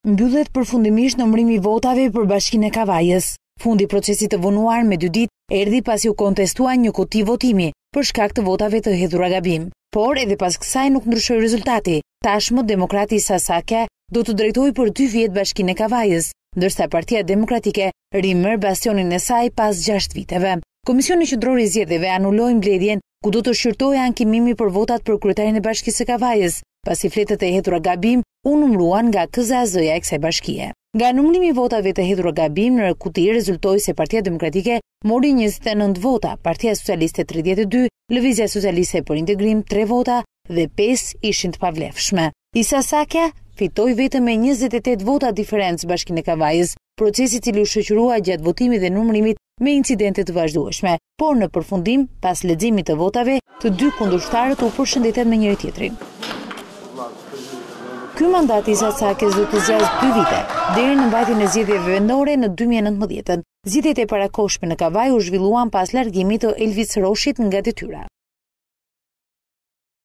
Mbyllet përfundimisht numërimi i votave për Bashkinë e Kavajës. Fundi i procesit të vonuar me 2 ditë erdhi pasi u kontestua një kuti votimi për shkak të votave të hedhura gabim. Por edhe pas kësaj nuk ndryshoi rezultati. Tashmë demokrati Sasakja do të drejtojë për 2 vjet Bashkinë e Kavajës, ndërsa Partia Demokratike rimër bastionin e saj pas 6 viteve. Komisioni Qendror i Zgjedhjeve anuloi mbledhjen ku do të shqyrtojë ankimimi për votat për kryetarin e Bashkisë së Kavajës, pasi fletët e hedhura gabim u numëruan nga KZAZ-ja e kësaj bashkie. Nga numërimi i votave të hedhura gabim në kuti rezultoi se Partia Demokratike mori 29 vota, Partia Socialiste 32, Lëvizja Socialiste për Integrim 3 vota dhe 5 ishin të pavlefshme. Sasakja fitoi vetëm me 28 vota diferencë Bashkinë e Kavajës, procesi i cili u shoqërua gjatë votimit dhe numërimit me incidente të vazhdueshme, por në përfundim, pas leximit të votave, të 2 kundërshtarët u përshëndetën me njëri tjetrin. Ky mandat i Sasakjes do të zgjasë 2 vite, deri në mbajtjen e zgjedhjeve vendore në 2019. Zgjedhjet e parakohshme në Kavaj u zhvilluan pas largimit të Elvis Roshit nga detyra.